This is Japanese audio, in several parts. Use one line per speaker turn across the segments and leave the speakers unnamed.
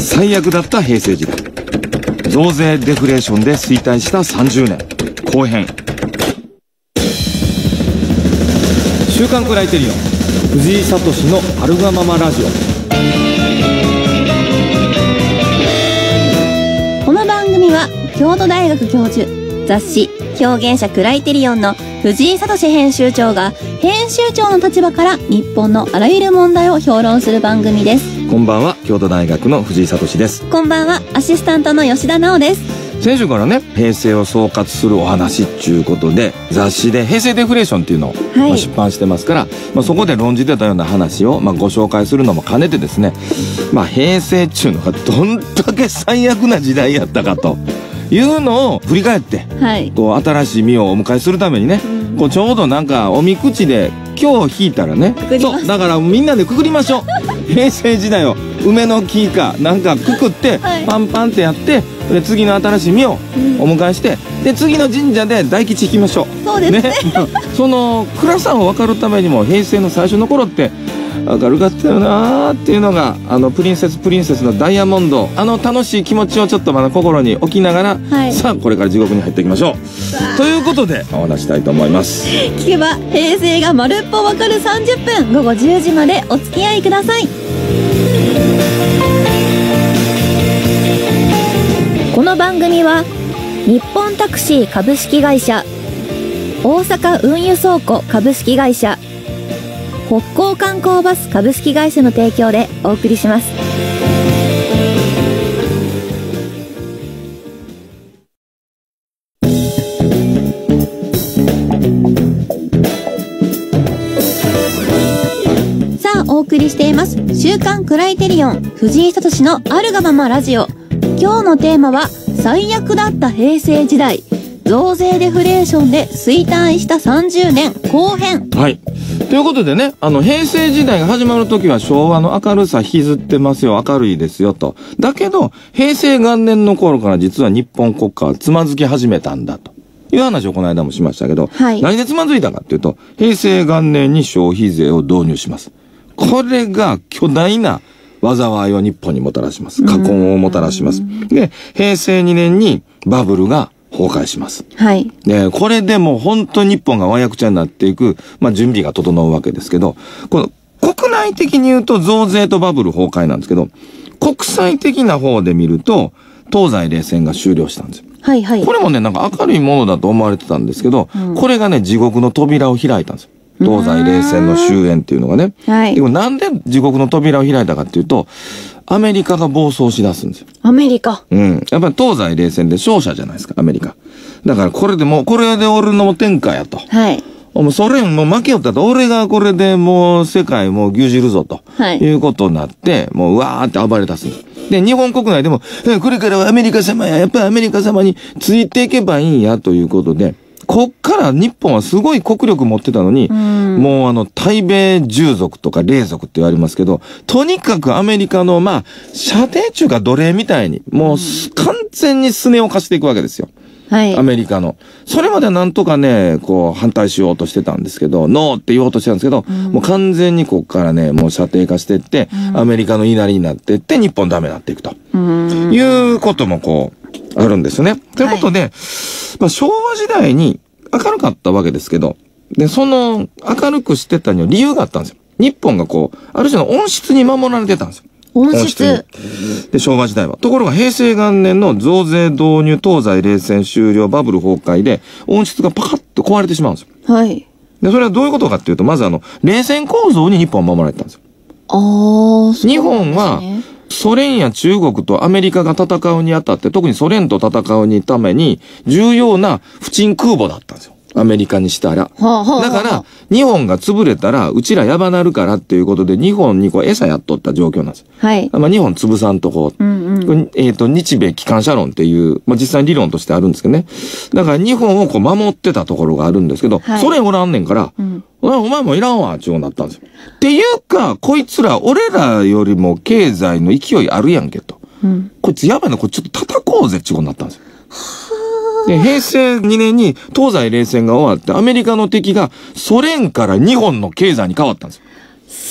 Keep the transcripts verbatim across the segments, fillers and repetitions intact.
最悪だった平成時代。増税デフレーションで衰退したさんじゅうねん後編。週刊クライテリオン藤井聡のあるがままラジオ。
この番組は京都大学教授、雑誌表現者クライテリオンの藤井聡編集長が編集長の立場から日本のあらゆる問題を評論する番組です。
こんばんは、京都大学の藤井聡です。
こんばんは、アシスタントの吉田直です。
先週からね、平成を総括するお話っていうことで、雑誌で平成デフレーションっていうのを、はい、まあ、出版してますから、まあ、そこで論じてたような話を、まあ、ご紹介するのも兼ねてですね、まあ、平成っていうのがどんだけ最悪な時代やったかというのを振り返って、はい、こう新しい実をお迎えするためにね、うん、こうちょうどなんかおみくじで今日引いたらね、そうだからみんなでくくりましょう平成時代を梅の木かなんかくくって、はい、パンパンってやって、で次の新しい実をお迎えして、うん、で次の神社で大吉引きましょう。
そうですね、ね
その暗さを分かるためにも平成の最初の頃って明るかったよなーっていうのが、あのプリンセスプリンセスのダイヤモンド、あの楽しい気持ちをちょっとまだ心に置きながら、はい、さあこれから地獄に入っていきましょうということでお話したいと思います。
聞けば平成が丸っぽわかるさんじゅっぷん、午後じゅうじまでお付き合いください。この番組は日本タクシー株式会社、大阪運輸倉庫株式会社、北港観光バス株式会社の提供でお送りします。さあお送りしています週刊クライテリオン藤井聡のあるがままラジオ。今日のテーマは最悪だった平成時代、増税デフレーションで衰退したさんじゅうねん後編。
はい、ということでね、あの平成時代が始まる時は昭和の明るさ引きずってますよ、明るいですよと。だけど平成元年の頃から実は日本国家はつまずき始めたんだという話をこの間もしましたけど、はい、何でつまずいたかっていうと、平成元年に消費税を導入します。これが巨大な災いを日本にもたらします。禍根をもたらします。で、平成にねんにバブルが崩壊します。はい。で、これでもう本当に日本がわやくちゃになっていく、まあ準備が整うわけですけど、この国内的に言うと増税とバブル崩壊なんですけど、国際的な方で見ると、東西冷戦が終了したんですよ。はいはい。これもね、なんか明るいものだと思われてたんですけど、うん、これがね、地獄の扉を開いたんですよ。東西冷戦の終焉っていうのがね。はい。でもなんで地獄の扉を開いたかっていうと、アメリカが暴走し出すんですよ。
アメリカ。
うん。やっぱり東西冷戦で勝者じゃないですか、アメリカ。だからこれでもう、これで俺の天下やと。はい。もうソ連も負けよったと、俺がこれでもう世界もう牛耳るぞと。はい。いうことになって、もううわーって暴れ出すんです。で、日本国内でも、これからはアメリカ様や、やっぱりアメリカ様についていけばいいんやということで、こっから日本はすごい国力持ってたのに、うん、もうあの、対米従属とか霊属って言われますけど、とにかくアメリカの、まあ、射程中が奴隷みたいに、もう完全にすねを貸していくわけですよ。はい。アメリカの。それまではなんとかね、こう、反対しようとしてたんですけど、ノーって言おうとしてたんですけど、うん、もう完全にこっからね、もう射程化していって、うん、アメリカの言いなりになっていって、日本ダメになっていくと。うん、いうこともこう、あるんですよね。ということで、はい、まあ、昭和時代に明るかったわけですけど、で、その明るくしてたには理由があったんですよ。日本がこう、ある種の温室に守られてたんですよ。
温室
で、昭和時代は。ところが平成元年の増税導入、東西冷戦終了、バブル崩壊で、温室がパカッと壊れてしまうんですよ。はい。で、それはどういうことかっていうと、まずあの、冷戦構造に日本は守られてたんですよ。ああ、そうなんですね。日本は、ソ連や中国とアメリカが戦うにあたって、特にソ連と戦うにために、重要な不沈空母だったんですよ。アメリカにしたら。はあはあはあ、だから、日本が潰れたら、うちらやばなるからっていうことで、日本にこう餌やっとった状況なんです。はい。まあ、日本潰さんとこう。うんうん、えっ、ー、と、日米機関車論っていう、まあ、実際に理論としてあるんですけどね。だから、日本をこう守ってたところがあるんですけど、はい、ソ連おらんねんから、うん、お前もいらんわ、ちゅうなったんですよ。っていうか、こいつら、俺らよりも経済の勢いあるやんけと。うん、こいつやばいな、これちょっと叩こうぜ、ちゅうになったんですよ。で、平成にねんに東西冷戦が終わって、アメリカの敵がソ連から日本の経済に変わったんですよ。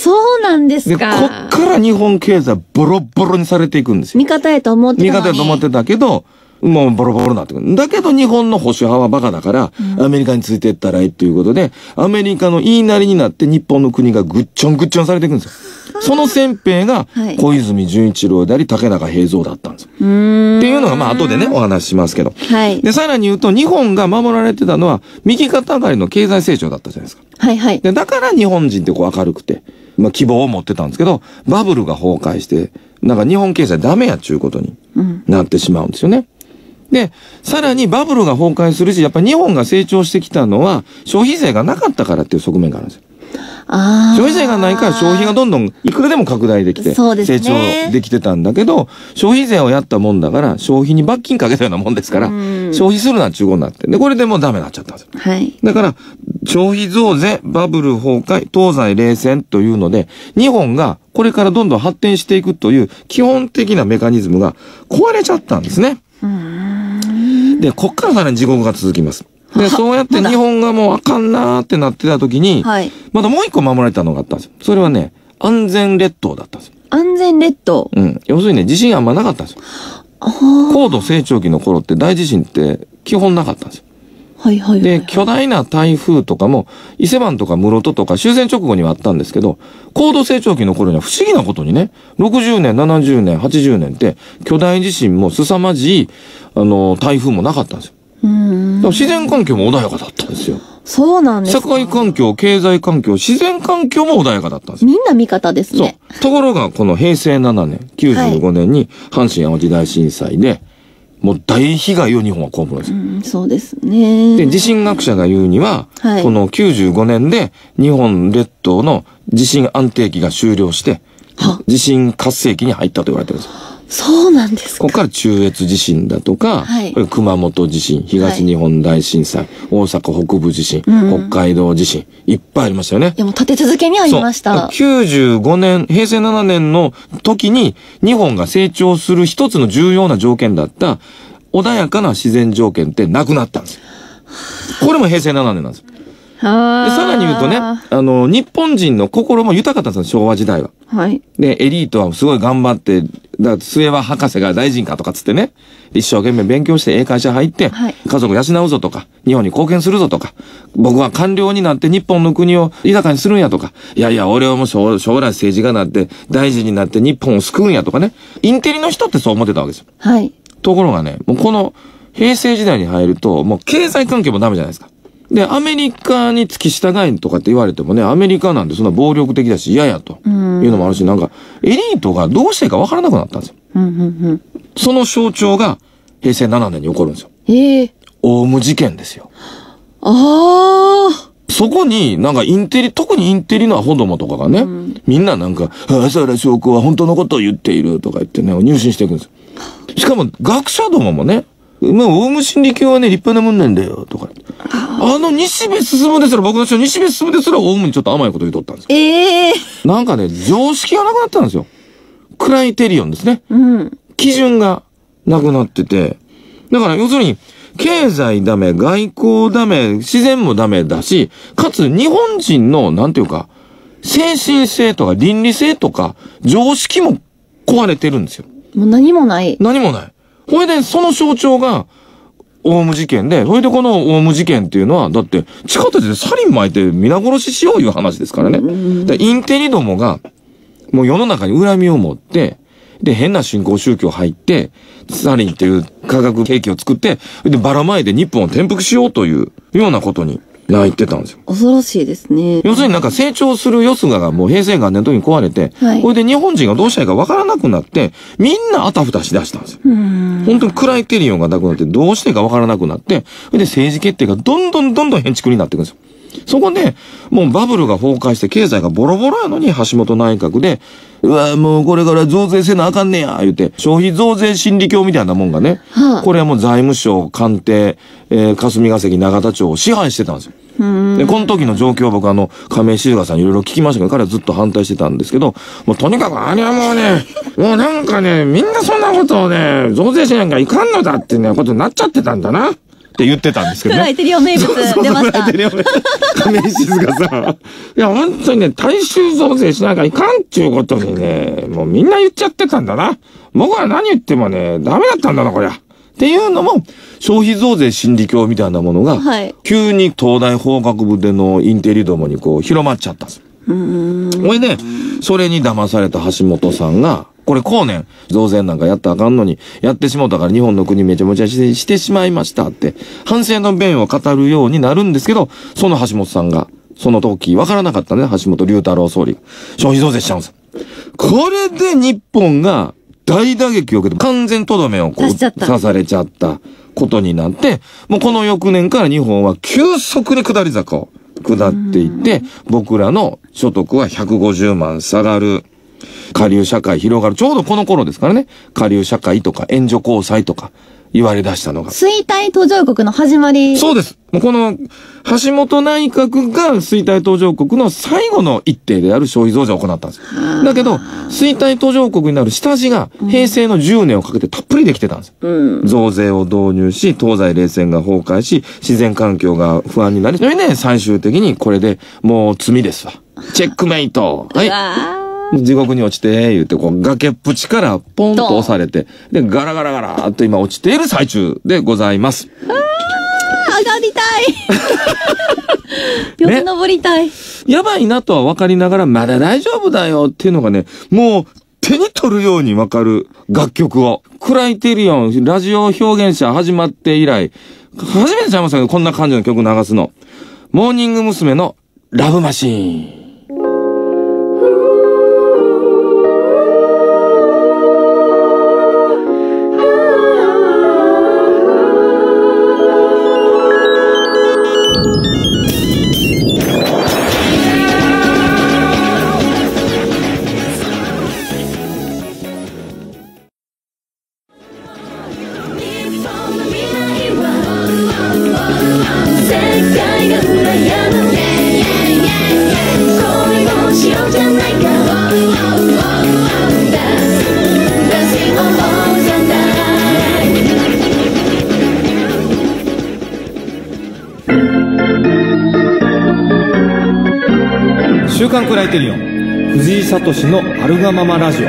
そうなんですか。
で、こっから日本経済ボロボロにされていくんですよ。
味方やと思ってたのに。
味方やと思ってたけど、もうボロボロになってくる。だけど日本の保守派はバカだから、うん、アメリカについていったらいいっていうことで、アメリカの言いなりになって日本の国がぐっちょんぐっちょんされていくんですよ。その先兵が小泉純一郎であり竹中平蔵だったんですよ。っていうのがまあ後でねお話ししますけど。
はい、
で、さらに言うと日本が守られてたのは右肩上がりの経済成長だったじゃないですか。
はいはい。
で、だから日本人ってこう明るくて、まあ希望を持ってたんですけど、バブルが崩壊して、なんか日本経済ダメやっちゅうことになってしまうんですよね。うん、で、さらにバブルが崩壊するし、やっぱり日本が成長してきたのは消費税がなかったからっていう側面があるんですよ。
あ
消費税がないから消費がどんどんいくらでも拡大できて、成長できてたんだけど、消費税をやったもんだから消費に罰金かけたようなもんですから、消費するなっちゅうことになって。で、これでもうダメになっちゃったんですよ。
はい。
だから、消費増税、バブル崩壊、東西冷戦というので、日本がこれからどんどん発展していくという基本的なメカニズムが壊れちゃったんですね。
うーん。
で、こっからさらに地獄が続きます。で、そうやって日本がもうあかんなーってなってた時に、
はい、
まだもう一個守られたのがあったんですよ。それはね、安全列島だったんですよ。
安全列島
うん。要するにね、地震あんまなかったんですよ。高度成長期の頃って大地震って基本なかったんですよ。
はいはいはい、はい。
で、巨大な台風とかも、伊勢湾とか室戸とか終戦直後にはあったんですけど、高度成長期の頃には不思議なことにね、ろくじゅうねん、ななじゅうねん、はちじゅうねんって巨大地震も凄まじい、あの、台風もなかったんですよ。
うーん。
だから自然環境も穏やかだったんですよ。
そうなんですか。
社会環境、経済環境、自然環境も穏やかだったんですよ。
みんな味方ですね。
そう。ところが、このへいせいななねん、きゅうじゅうごねんに阪神淡路大震災で、もう大被害を日本は被るんですよ。
うん、そうですね。
で、地震学者が言うには、
はい、
このきゅうじゅうごねんで日本列島の地震安定期が終了して、地震活性期に入ったと言われてるんですよ。
そうなんですか。
ここから中越地震だとか、
はい、
熊本地震、東日本大震災、はい、大阪北部地震、うん、北海道地震、いっぱいありましたよね。
いやもう立て続けにありました。
きゅうじゅうごねん、へいせいななねんの時に日本が成長する一つの重要な条件だった穏やかな自然条件ってなくなったんですよ。これもへいせいななねんなんですよ。で、さらに言うとね、あの、日本人の心も豊かだったんですよ、昭和時代は。
はい。
で、エリートはすごい頑張って、だ末は博士が大臣かとかつってね、一生懸命勉強してええ会社入って、はい、家族養うぞとか、日本に貢献するぞとか、僕は官僚になって日本の国を豊かにするんやとか、いやいや、俺はもう将来政治家になって、大臣になって日本を救うんやとかね、インテリの人ってそう思ってたわけですよ。
はい。
ところがね、もうこの平成時代に入ると、もう経済関係もダメじゃないですか。で、アメリカに付き従いとかって言われてもね、アメリカなんてそんな暴力的だし嫌やというのもあるし、なんかエリートがどうしていいか分からなくなったんですよ。
うんうんうん、
その象徴がへいせいななねんに起こるんですよ。
ええ。
オウム事件ですよ。
ああ。
そこになんかインテリ、特にインテリのアホどもとかがね、うん、みんななんか、朝原将子は本当のことを言っているとか言ってね、入信していくんですよ。しかも学者どももね、まあ、オウム真理教はね、立派なもんなんだよ、とか。あの、西部進ですら、僕の人、西部進ですら、オウムにちょっと甘いこと言うとったんですよ。
ええー。
なんかね、常識がなくなったんですよ。クライテリオンですね。
うん。
基準がなくなってて。だから、要するに、経済ダメ、外交ダメ、自然もダメだし、かつ、日本人の、なんていうか、精神性とか倫理性とか、常識も壊れてるんですよ。
もう何もない。
何もない。ほいで、その象徴が、オウム事件で、それでこのオウム事件っていうのは、だって、地下鉄でサリン巻いて皆殺ししよういう話ですからね。でインテリどもが、もう世の中に恨みを持って、で、変な新興宗教入って、サリンっていう化学兵器を作って、で、ばらまいて日本を転覆しようというようなことになってたんですよ。
恐ろしいですね。
要するになんか成長するよすががもうへいせいがんねんの時に壊れて、はい、これで日本人がどうしたらいいかわからなくなって、みんなあたふたしだしたんですよ。本当にクライテリオンがなくなって、どうしていいかわからなくなって、で、政治決定がどんどんどんどん変築になっていくんですよ。そこで、もうバブルが崩壊して経済がボロボロやのに橋本内閣で、うわもうこれから増税せなあかんねや、言うて、消費増税心理教みたいなもんがね、はあ、これはもう財務省、官邸、えー、霞が関永田町を支配してたんですよ。で、この時の状況は僕あの、亀井静香さんにいろいろ聞きましたけど、彼はずっと反対してたんですけど、もうとにかくあれはもうね、もうなんかね、みんなそんなことをね、増税しなきゃいかんのだってね、ことになっちゃってたんだな。 って言ってたんですけどね。
クライテリオン名物出ました。クライテリオン名物。
亀石がさ、いや、本当にね、大衆増税しなきゃいかんっていうことにね、もうみんな言っちゃってたんだな。僕は何言ってもね、ダメだったんだな、こりゃ。っていうのも、消費増税心理教みたいなものが、はい、急に東大法学部でのインテリどもにこう広まっちゃったんですよ。うーん。ほいで、それに騙された橋本さんが、これ後年、増税なんかやったらあかんのに、やってしもうたから日本の国めちゃめちゃしてしてしまいましたって、反省の弁を語るようになるんですけど、その橋本さんが、その時分からなかったね、橋本龍太郎総理が。消費増税しちゃうんです。これで日本が大打撃を受けて、完全とどめをこう刺されちゃったことになって、もうこの翌年から日本は急速に下り坂を下っていって、僕らの所得はひゃくごじゅうまん下がる。下流社会広がる。ちょうどこの頃ですからね。下流社会とか援助交際とか言われ出したのが。
衰退途上国の始まり。
そうです。もうこの橋本内閣が衰退途上国の最後の一手である消費増税を行ったんです。だけど、衰退途上国になる下地が平成のじゅうねんをかけてたっぷりできてたんです。うん、増税を導入し、東西冷戦が崩壊し、自然環境が不安になり、それで、ね、最終的にこれでもう罪ですわ。チェックメイト。はい。地獄に落ちて、言って、こう、崖っぷちからポンと押されて、で、ガラガラガラーっと今落ちている最中でございます。
あー、上がりたい。よく登りたい、ね。
やばいなとは分かりながら、まだ大丈夫だよっていうのがね、もう手に取るように分かる楽曲を。クライテリオン、ラジオ表現者始まって以来、初めてちゃいましたけど、こんな感じの曲流すの。モーニング娘。のラブマシーン。
週刊クライテリオン藤井聡のアルガママラジオ。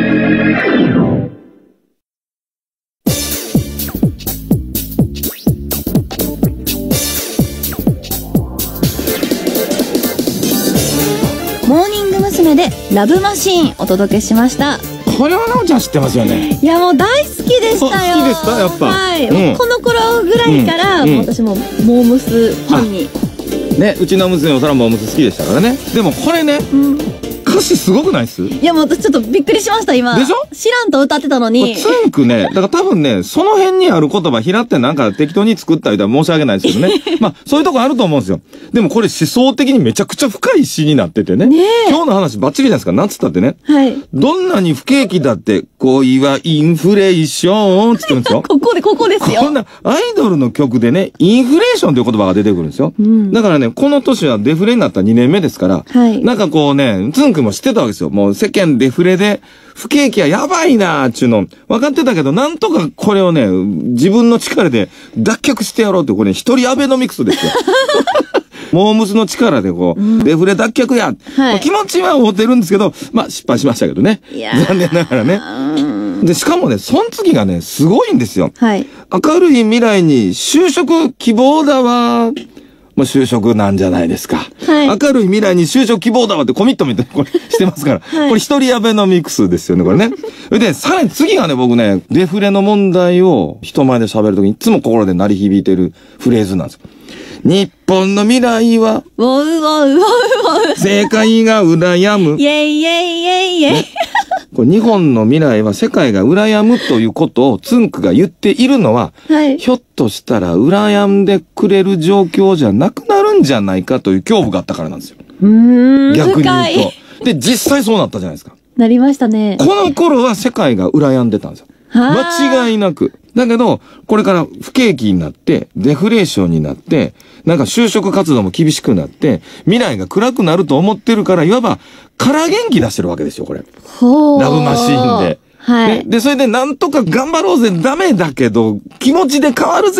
モーニング娘。でラブマシーンお届けしました。
これはなおちゃん知ってますよね。
いやもう大好きでしたよ。
好きですかやっぱ。
はい、うん、この頃ぐらいから、うん、私もモームスファンに。
ね、うちの娘もそらモームス好きでしたからね。でもこれね、うん、歌詞すごくないっす？
いやもう私ちょっとびっくりしました今。
でしょ？
知らんと歌ってたのに。
つんくね、だから多分ね、その辺にある言葉拾ってなんか適当に作ったりとは申し訳ないですけどね。まあそういうとこあると思うんですよ。でもこれ思想的にめちゃくちゃ深い詩になっててね。ね今日の話バッチリじゃないですか。なんつったってね。はい。どんなに不景気だって恋はインフレーションって言ってるんですよ。
ここでここですよ。
こんなアイドルの曲でね、インフレーションという言葉が出てくるんですよ。うん、だからね、この年はデフレになったにねんめですから、はい、なんかこうね、つんくんも知ってたわけですよ。もう世間デフレで、不景気はやばいなーっちゅうの、分かってたけど、なんとかこれをね、自分の力で脱却してやろうって、これ、ね、一人アベノミクスですよ。モームスの力でこう、うん、デフレ脱却や、はい、気持ちは合ってるんですけど、まあ失敗しましたけどね。残念ながらね。で、しかもね、その次がね、すごいんですよ。はい、明るい未来に就職希望だわ。もう就職なんじゃないですか。はい、明るい未来に就職希望だわってコミットメントこれしてますから。はい、これ一人アベノミクスですよね、これね。で、さらに次がね、僕ね、デフレの問題を人前で喋るときにいつも心で鳴り響いてるフレーズなんですよ。日本の未来は、
ウォウウォウウォウウォウ。
世界が羨む。
イェイイェイイェイイェイ。
ね、これ日本の未来は世界が羨むということをつんくが言っているのは、はい、ひょっとしたら羨んでくれる状況じゃなくなるんじゃないかという恐怖があったからなんですよ。
うーん。
逆に言うと。で、実際そうなったじゃないですか。
なりましたね。
この頃は世界が羨んでたんですよ。間違いなく。だけど、これから不景気になって、デフレーションになって、なんか就職活動も厳しくなって、未来が暗くなると思ってるから、いわば、空元気出してるわけですよ、これ。
ほー。
ラブマシーンで。はい。で、それでなんとか頑張ろうぜ、ダメだけど、気持ちで変わるぜっ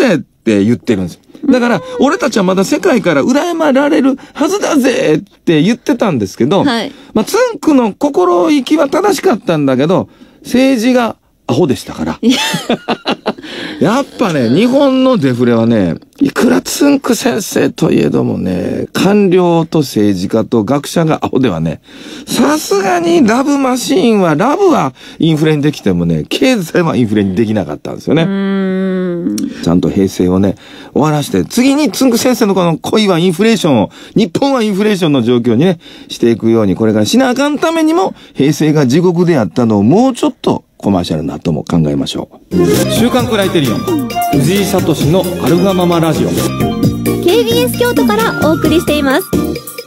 って言ってるんですよ。だから、俺たちはまだ世界から羨まられるはずだぜって言ってたんですけど、はい、まあ、つんくの心意気は正しかったんだけど、政治がアホでしたから。やっぱね、日本のデフレはね、いくらつんく先生といえどもね、官僚と政治家と学者がアホではね、さすがにラブマシーンは、ラブはインフレにできてもね、経済はインフレにできなかったんですよね。うーん、ちゃんと平成をね、終わらして、次につんく先生のこの恋はインフレーションを、日本はインフレーションの状況にね、していくように、これからしなあかんためにも、平成が地獄であったのをもうちょっと、コマーシャルなとも考えましょう。
週刊クライテリオン藤井聡のアルガママラジオ
ケービーエス 京都からお送りしています。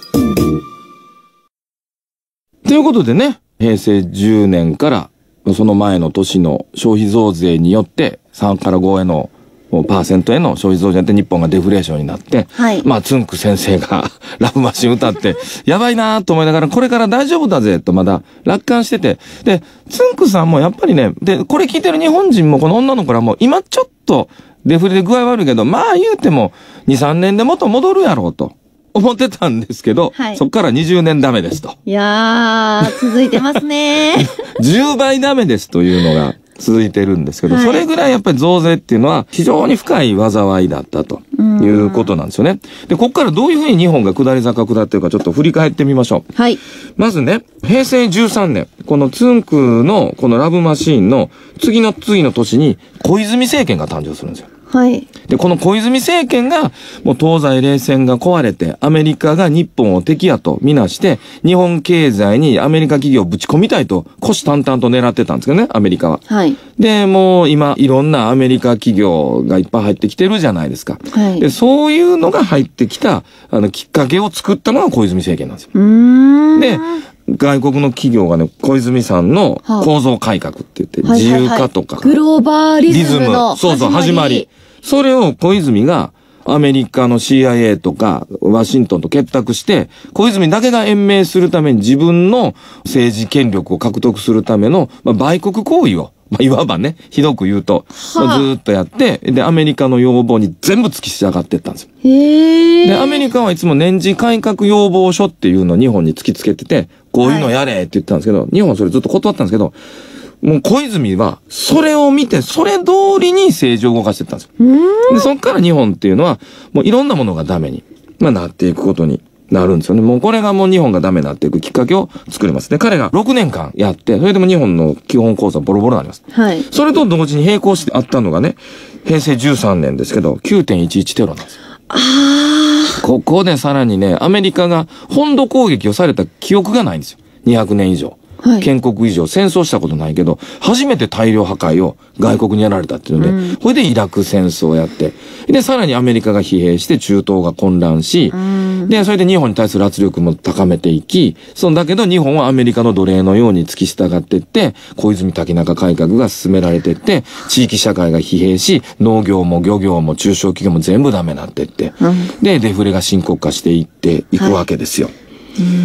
ということでね、平成じゅうねんからその前の年の消費増税によってさんからごへのパーセントへの消費増税で日本がデフレーションになって、はい、まあつんく先生がラブマシン歌ってやばいなと思いながらこれから大丈夫だぜとまだ楽観してて、でつんくさんもやっぱりね、でこれ聞いてる日本人もこの女の子らも今ちょっとデフレで具合悪いけど、まあ言うてもにさんねんで元戻るやろうと思ってたんですけど、はい、そっからにじゅうねんダメですと。
いやー続いてますね。
じゅうばいダメですというのが続いてるんですけど、はい、それぐらいやっぱり増税っていうのは非常に深い災いだったということなんですよね。で、ここからどういうふうに日本が下り坂下ってるかちょっと振り返ってみましょう。はい。まずね、平成じゅうさんねん、このつんくのこのラブマシーンの次の次の年に小泉政権が誕生するんですよ。はい。で、この小泉政権が、もう東西冷戦が壊れて、アメリカが日本を敵やとみなして、日本経済にアメリカ企業をぶち込みたいと、虎視眈々と狙ってたんですけどね、アメリカは。はい。で、もう今、いろんなアメリカ企業がいっぱい入ってきてるじゃないですか。はい。で、そういうのが入ってきた、あの、きっかけを作ったのが小泉政権なんですよ。うーん。で、外国の企業がね、小泉さんの構造改革って言って、自由化とか。
グローバリズムの
そうそう、始まり。それを小泉がアメリカの シーアイエー とかワシントンと結託して、小泉だけが延命するために自分の政治権力を獲得するための、まあ、売国行為を、まあ、いわばね、ひどく言うと、まあ、ずーっとやって、で、アメリカの要望に全部突き従っていったんですよ。へー。で、アメリカはいつも年次改革要望書っていうのを日本に突きつけてて、こういうのやれって言ってたんですけど、はい、日本はそれずっと断ったんですけど、もう小泉は、それを見て、それ通りに政治を動かしていったんですよ。で、そっから日本っていうのは、もういろんなものがダメに、まあ、なっていくことになるんですよね。もうこれがもう日本がダメになっていくきっかけを作ります。で、彼がろくねんかんやって、それでも日本の基本構造ボロボロになります。はい。それと同時に並行してあったのがね、平成じゅうさんねんですけど、きゅうてんいちいち テロなんですよ。ああ。ここでさらにね、アメリカが本土攻撃をされた記憶がないんですよ。にひゃくねん以上。はい、建国以上戦争したことないけど、初めて大量破壊を外国にやられたっていうので、うん、これでイラク戦争をやって、で、さらにアメリカが疲弊して中東が混乱し、うん、で、それで日本に対する圧力も高めていき、そんだけど日本はアメリカの奴隷のように突き従っていって、小泉竹中改革が進められていって、地域社会が疲弊し、農業も漁業も中小企業も全部ダメになっていって、うん、で、デフレが深刻化していっていくわけですよ。はい、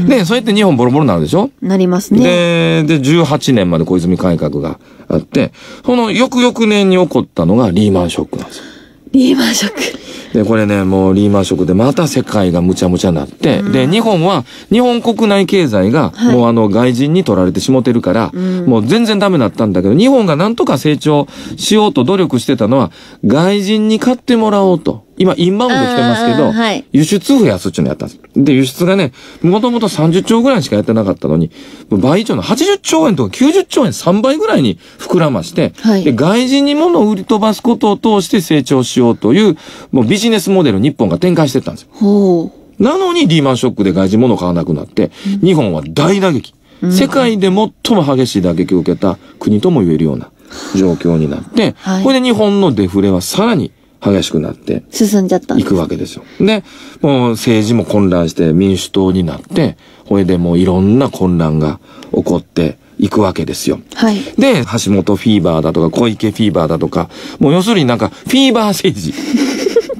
で、そうやって日本ボロボロになるでしょ？
なります
ね。で、で、じゅうはちねんまで小泉改革があって、その翌々年に起こったのがリーマンショックなんですよ。
リーマンショック。
で、これね、もうリーマンショックでまた世界がむちゃむちゃになって、うん、で、日本は、日本国内経済が、はい、もうあの外人に取られてしもてるから、うん、もう全然ダメだったんだけど、日本がなんとか成長しようと努力してたのは、外人に買ってもらおうと。今、インバウンド来てますけど、はい、輸出増やすっていうのやったんです。で、輸出がね、もともとさんじゅっちょうぐらいしかやってなかったのに、倍以上のはちじゅっちょうえんとかきゅうじゅっちょうえんさんばいぐらいに膨らまして、はい、で、外人に物を売り飛ばすことを通して成長しようという、もうビジネスモデルを日本が展開してったんですよ。ほう。なのにリーマンショックで外人物を買わなくなって、うん、日本は大打撃。うん、世界で最も激しい打撃を受けた国とも言えるような状況になって、はい、これで日本のデフレはさらに激しくなって、
進んじゃった。
いくわけですよ。で、もう政治も混乱して民主党になって、これでもういろんな混乱が起こっていくわけですよ。はい。で、橋本フィーバーだとか小池フィーバーだとか、もう要するになんかフィーバー政治。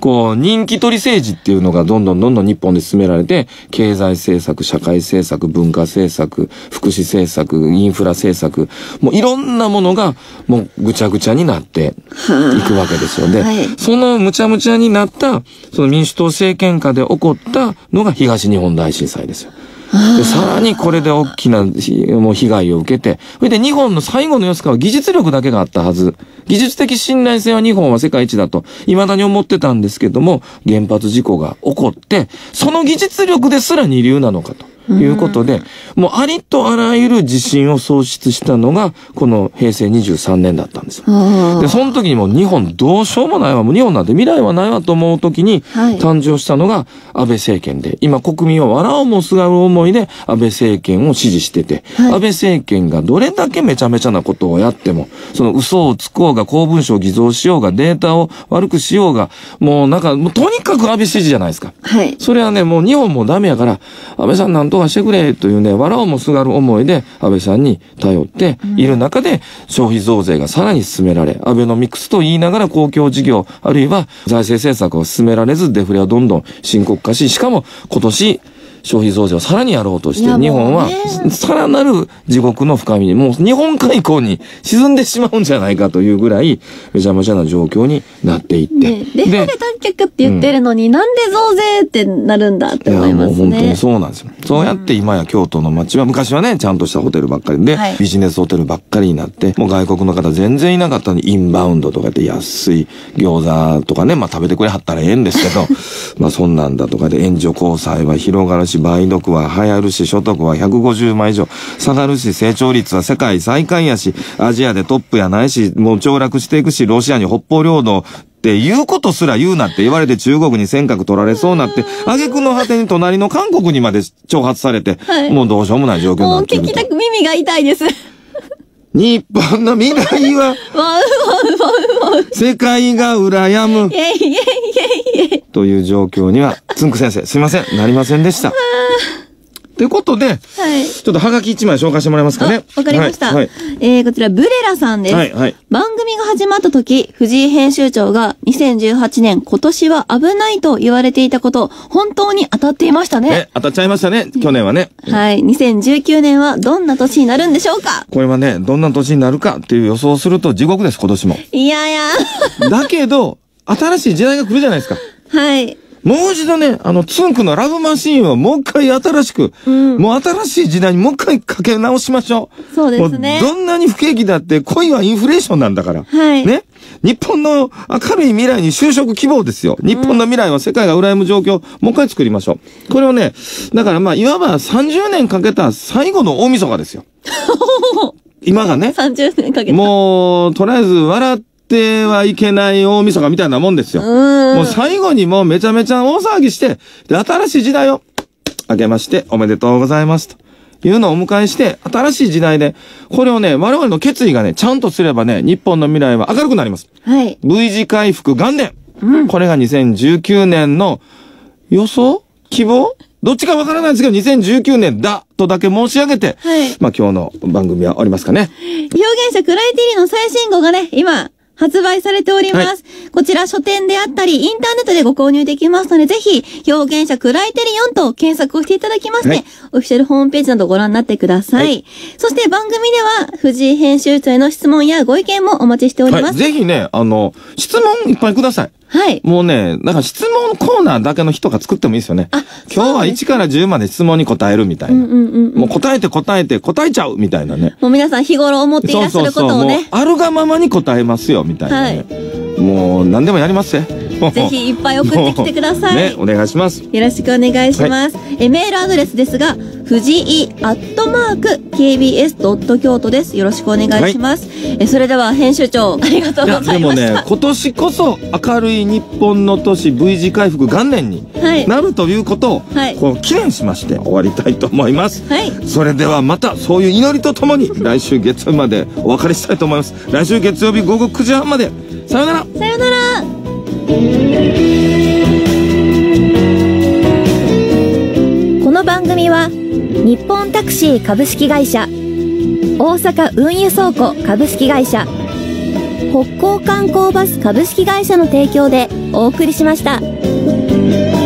こう、人気取り政治っていうのがどんどんどんどん日本で進められて、経済政策、社会政策、文化政策、福祉政策、インフラ政策、もういろんなものがもうぐちゃぐちゃになっていくわけですよね。はい、そのむちゃむちゃになった、その民主党政権下で起こったのが東日本大震災ですよ。でさらにこれで大きなもう被害を受けて、それで日本の最後の様子は技術力だけがあったはず。技術的信頼性は日本は世界一だと未だに思ってたんですけども、原発事故が起こって、その技術力ですら二流なのかと。いうことで、もうありとあらゆる地震を創出したのが、このへいせいにじゅうさんねんだったんですよ。で、その時にもう日本どうしようもないわ、もう日本なんて未来はないわと思う時に、誕生したのが安倍政権で、今国民は笑おうもすがる思いで安倍政権を支持してて、はい、安倍政権がどれだけめちゃめちゃなことをやっても、その嘘をつこうが、公文書を偽造しようが、データを悪くしようが、もうなんか、もうとにかく安倍支持じゃないですか。はい。それはね、もう日本もダメやから、安倍さんなんとかしてくれというね、笑おうもすがる思いで安倍さんに頼っている中で、消費増税がさらに進められ、アベノミクスと言いながら公共事業、あるいは財政政策を進められず、デフレはどんどん深刻化し、しかも今年、消費増税をさらにやろうとして、日本はさらなる地獄の深みに、もう日本海溝に沈んでしまうんじゃないかというぐらい、めちゃめちゃな状況になっていって。
ね、デフレ脱却って言ってるのに、うん、なんで増税ってなるんだって思いますね。いや、もう
本当にそうなんですよ。そうやって今や京都の街は、昔はね、ちゃんとしたホテルばっかりで、はい、ビジネスホテルばっかりになって、もう外国の方全然いなかったのに、インバウンドとかで安い餃子とかね、まあ食べてくれはったらええんですけど、まあそんなんだとかで、援助交際は広がるし、梅毒は流行るし、所得はひゃくごじゅうまい以上下がるし、成長率は世界最下位やし、アジアでトップやないし、もう凋落していくし、ロシアに北方領土っていうことすら言うなって言われて中国に尖閣取られそうなって、挙句の果てに隣の韓国にまで挑発されて、はい、もうどうしようもない状況になってる。
もう聞きたく耳が痛いです。
日本の未来は、世界が羨む。
イェイイェイイェイイェイ
という状況には、つんく先生、すいません、なりませんでした。ということで、はい、ちょっとハガキ一枚紹介してもらえますかね。
わかりました。はいはい、えー、こちら、ブレラさんです。はいはい、番組が始まった時、藤井編集長がにせんじゅうはちねん、今年は危ないと言われていたこと、本当に当たっていましたね。
え、当たっちゃいましたね、去年はね。
はい。にせんじゅうきゅうねんはどんな年になるんでしょうか？
これはね、どんな年になるかっていう予想をすると地獄です、今年も。
いやいや。
だけど、新しい時代が来るじゃないですか。
はい。
もう一度ね、あの、ツンクのラブマシーンをもう一回新しく、うん、もう新しい時代にもう一回かけ直しましょ
う。そうですね。
もうどんなに不景気だって恋はインフレーションなんだから。はい。ね。日本の明るい未来に就職希望ですよ。日本の未来は世界が羨む状況、もう一回作りましょう。これをね、だからまあ、いわばさんじゅうねんかけた最後の大晦日ですよ。今がね。
さんじゅうねんかけた。
もう、とりあえず笑って、てはいけない大晦日みたいなもんですよ。もう最後にもうめちゃめちゃ大騒ぎして、で、新しい時代を明けましておめでとうございますというのをお迎えして、新しい時代で、これをね、我々の決意がね、ちゃんとすればね、日本の未来は明るくなります。はい。V 字回復元年。うん。これがにせんじゅうきゅうねんの予想？希望？どっちかわからないんですけど、にせんじゅうきゅうねんだとだけ申し上げて、はい。まあ今日の番組は終わりますかね。
表現者クライテリの最新号がね、今、発売されております。はい、こちら書店であったり、インターネットでご購入できますので、ぜひ、表現者クライテリオンと検索をしていただきまして、はい、オフィシャルホームページなどご覧になってください。はい、そして番組では、藤井編集長への質問やご意見もお待ちしております。はい、
ぜひね、あの、質問いっぱいください。はい。もうね、なんか質問コーナーだけの人が作ってもいいですよね。あ、今日はいちからじゅうまで質問に答えるみたいな。うんうんうん、もう答えて答えて答えちゃうみたいなね。
もう皆さん日頃思っていらっしゃることをね。そうそうそう、もう
あるがままに答えますよみたいな、ね。はい。もう何でもやりますね。
ぜひいっぱい送ってきてください。
ね、お願いします。
よろしくお願いします。はい、えメールアドレスですが、藤井アットマーク ケービーエスドット京都です。よろしくお願いします。はい、えそれでは編集長、ありがとうございました。でもね、
今年こそ明るい日本の年 V 字回復元年になるということを、はい、こう記念しまして終わりたいと思います。はい。それではまたそういう祈りとともに来週月曜日までお別れしたいと思います。来週月曜日午後くじはんまで。さようなら。
さようなら。この番組は日本タクシー株式会社、大阪運輸倉庫株式会社、 北港観光バス株式会社の提供でお送りしました。